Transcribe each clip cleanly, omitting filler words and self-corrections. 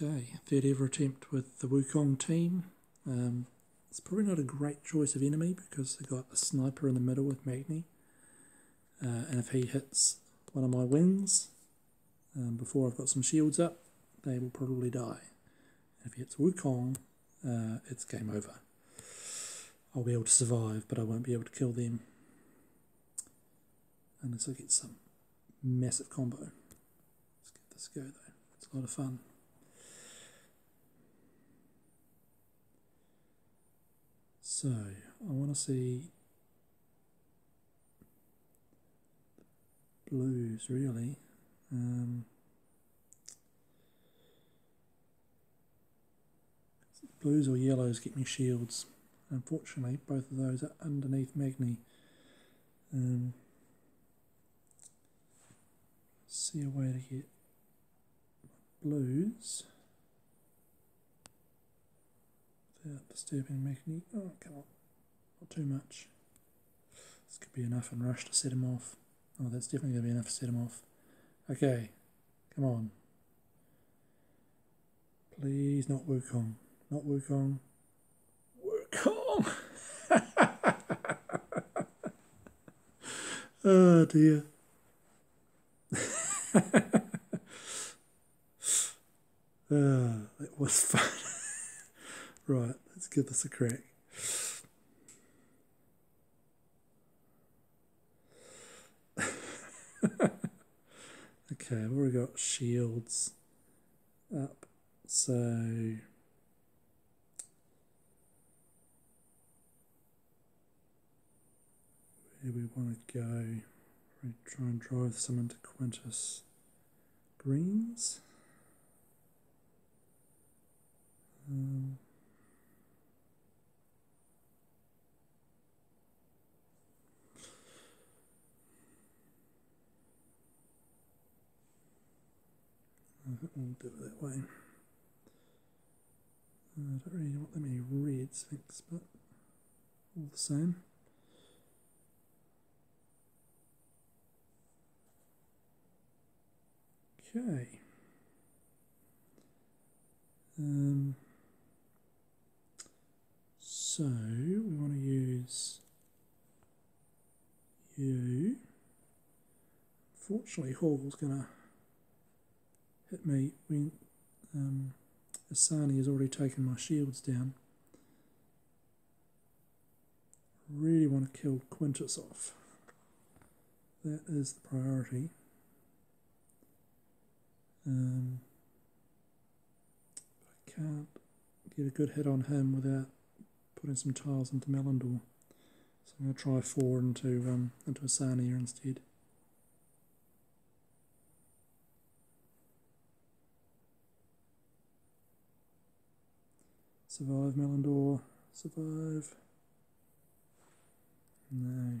Okay, third ever attempt with the Wukong team. It's probably not a great choice of enemy because they've got a sniper in the middle with Magni. And if he hits one of my wings before I've got some shields up, they will probably die. If he hits Wukong, it's game over. I'll be able to survive, but I won't be able to kill them unless I get some massive combo. Let's give this a go though, it's a lot of fun. So, I want to see blues really. Blues or yellows get me shields. Unfortunately, both of those are underneath Magni. See a way to get blues without disturbing Magni. Oh, come on. Not too much. This could be enough in rush to set him off. Oh, that's definitely going to be enough to set him off. Okay, come on. Please, not Wukong. Not Wukong. Wukong! Oh dear. That was fun. Right, let's give this a crack. Okay, I've already got shields up, so where we want to go, we try and drive some into Quintus greens. We'll do it that way. I don't really want that many reds, thanks, but all the same. Okay. So we want to use you. Unfortunately, Horgle's going to hit me when Asani has already taken my shields down. Really want to kill Quintus off. That is the priority. I can't get a good hit on him without putting some tiles into Melandor. So I'm going to try 4 into Asania instead. Survive, Melandor. Survive. No.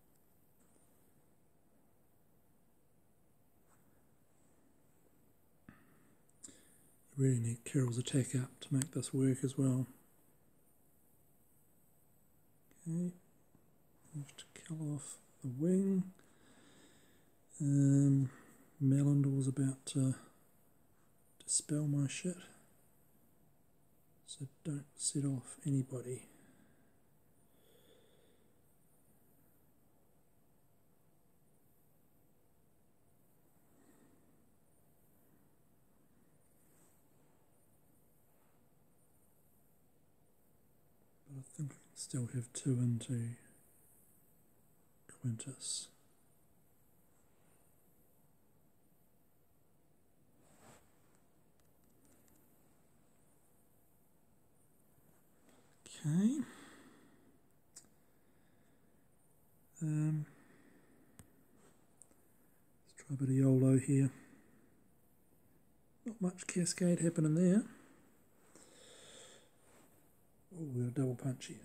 You really need Carol's attack up to make this work as well. Okay. Have to kill off the wing. Melandor's about to dispel my shit. So don't set off anybody. But I think I can still have 2 into Quintus. Okay. Let's try a bit of YOLO here. Not much cascade happening there. Oh, we've got a double punch here.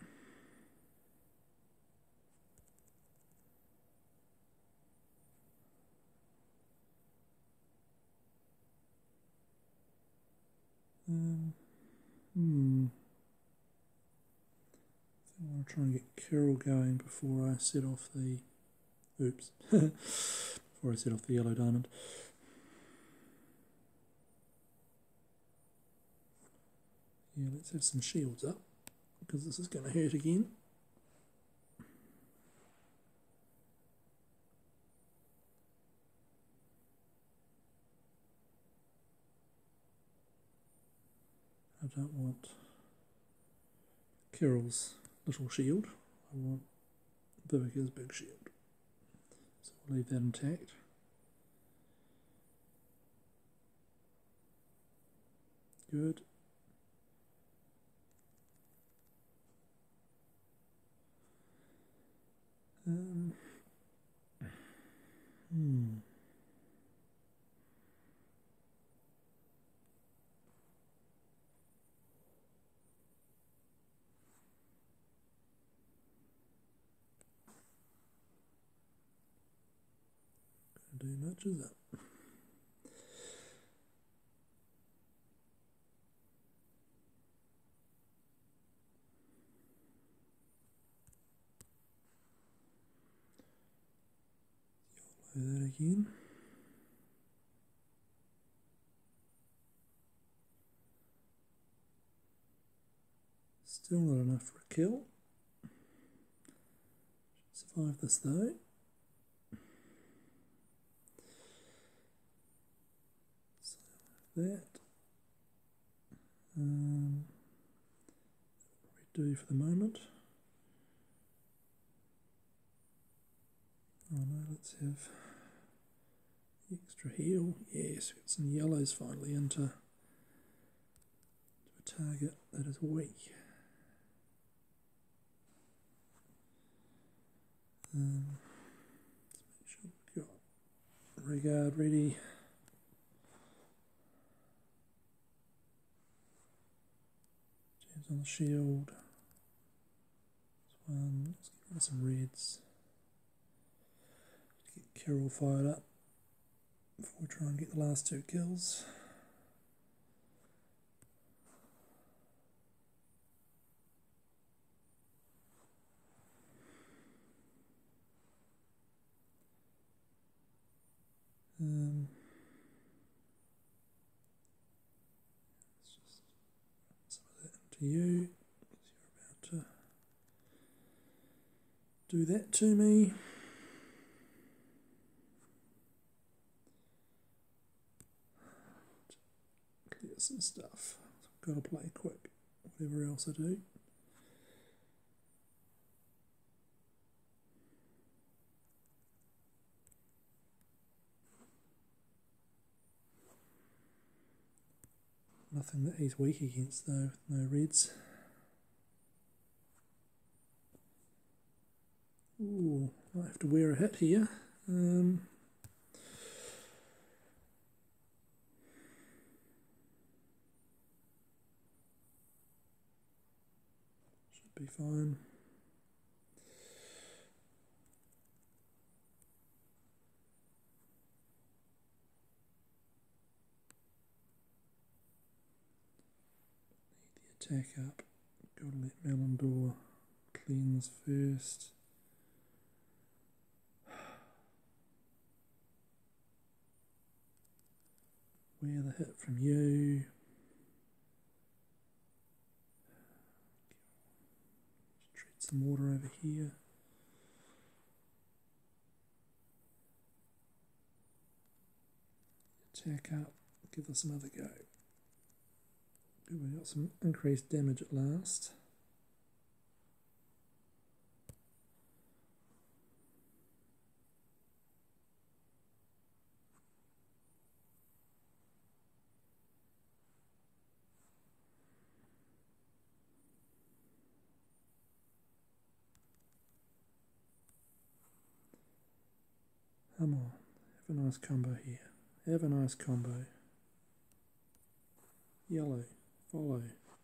I want to try and get Carol going before I set off the... Oops. Before I set off the yellow diamond. Yeah, let's have some shields up, because this is going to hurt again. I don't want Carol's little shield, I want Vivica's big shield. So we'll leave that intact. Good. Do much of that. Do that again. Still not enough for a kill. Survive this though. So that. Probably do for the moment. Oh no, let's have the extra heal. Yes, we've got some yellows finally into a target that is weak. Let's make sure we've got regard ready. Jams on the shield. This one, let's get rid of some reds. Get Carol fired up before we try and get the last 2 kills. Let's just some of that into you, because you're about to do that to me. Clear some stuff. I've got to play quick, whatever else I do. Nothing that he's weak against though, no reds. Ooh, I have to wear a hit here. Should be fine. Need the attack up. Gotta let Melindor cleanse first. Wear the hit from you. Treat some water over here. Attack up. Give this another go. Good, we got some increased damage at last. Come on, have a nice combo here. Have a nice combo. Yellow, follow.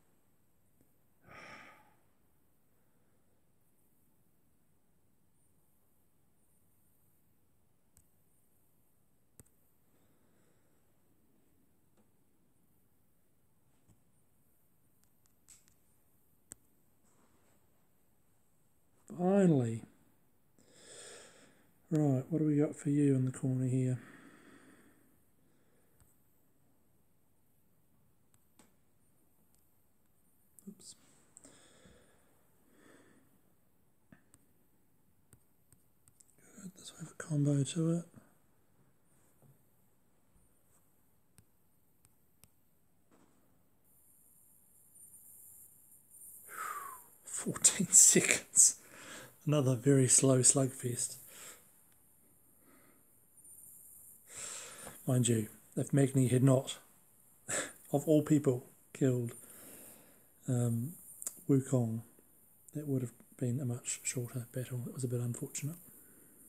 Finally. Right, what do we got for you in the corner here? combo to it. Whew, 14 seconds. Another very slow slugfest. Mind you, if Magni had not, of all people, killed Wukong, that would have been a much shorter battle. It was a bit unfortunate.